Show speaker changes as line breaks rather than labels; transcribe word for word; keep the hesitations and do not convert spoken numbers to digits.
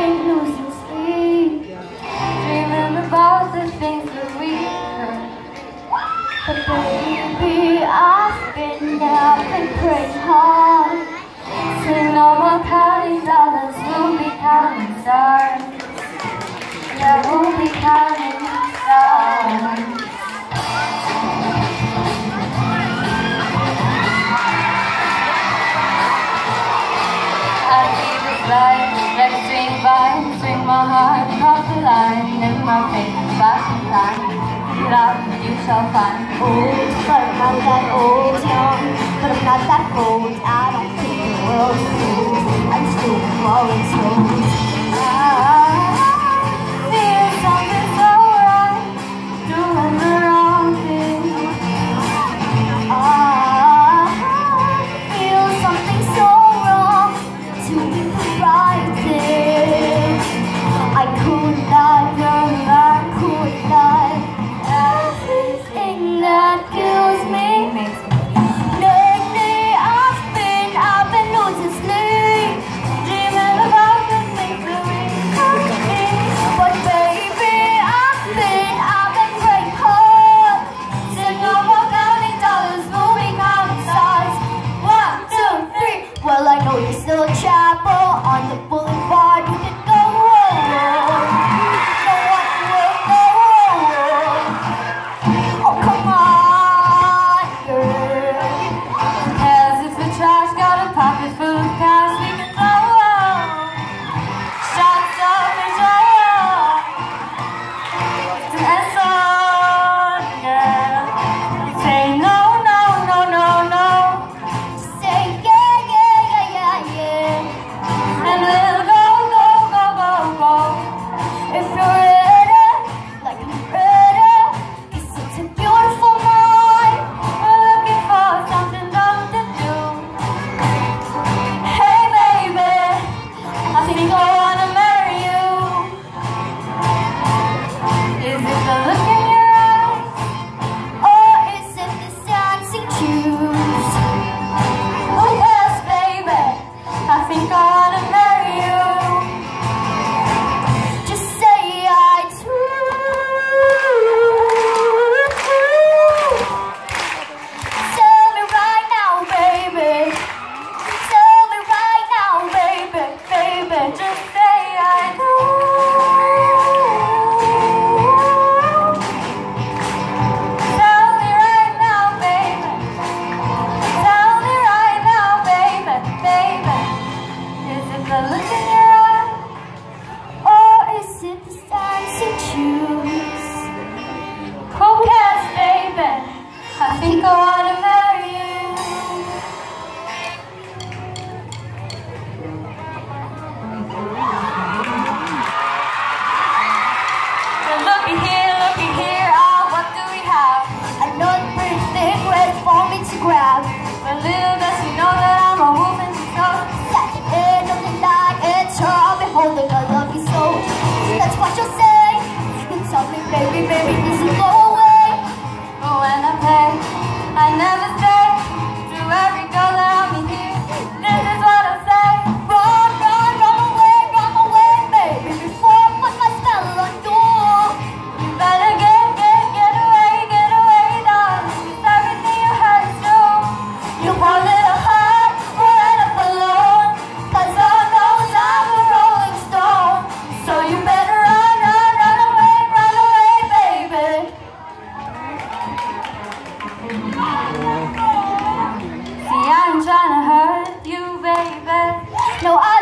ain't losing sleep, dreaming about the things that we heard. But baby, I've been up and praying hard, saying no more counting dollars, we'll be counting stars. Yeah, we'll be counting stars. Like a swing vine, swing my heart across the line, in my face, flashing time. Love, you shall find. Old, but I'm not that old, young, but I'm not that old. I don't think the world's cool. I'm still falling slow. I feel something so right, doing the wrong thing. I feel something so wrong, doing the right thing. I could not, girl, I could not. Everything that kills me makes me. Lately I've been, I've been losing sleep, dreaming about the things that we could be. But baby, I've been, I've been praying hard, saying no more counting dollars, moving counting stars. One, two, three. Well, I know there's still a chapel on the boulevard. We could go home. No one will go home. Oh, come on, girl. As if the trash got a pocket full of cash, we can go home. Shots up and show up. And so, girl, you say no, no, no, no, no. Just say yeah, yeah, yeah, yeah, yeah. And we'll go, go, go, go, go. If you're ready, like I'm ready, 'cause it's a beautiful night. We're looking for something dumb to do. Hey baby, I think I wanna marry you. Is it the look in your eyes, or is it this dancing shoes? Oh yes, baby, I think I wanna marry you. Just say I do. Tell me right now, baby. Tell me right now, baby, baby. Just say I do. Tell me right now, baby. Tell me right now, baby, baby. Is it the look in your eye, or is it the dancing shoes? Who cares, baby? I think I wanna marry you. Well, looky here, looky here, ah, what do we have? Another pretty thick red for me to grab. Well, little does she know that I'm a wolf and she's so sad. End of the night, it's her, I'll be holding, I love you so. That's what you'll say. You tell me, baby, baby, this will go away. But when I pay, I never say to every girl that I'm in here, this is what I say. Run, run, run away, run away, baby, before I put my spell on you. You better get, get, get away, get away, darling, 'cause everything you heard is true. You call it a heart or end up alone, 'cause all knows I'm a rolling stone. So you better run, run, run away, run away, baby. See, I ain't trying to hurt you, baby. No, I